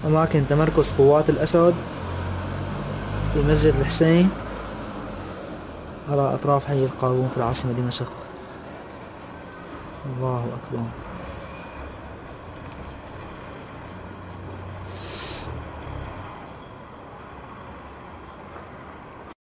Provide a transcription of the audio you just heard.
أماكن تمركز قوات الأسد في مسجد الحسين على أطراف حي القاروون في العاصمة دمشق. الله أكبر.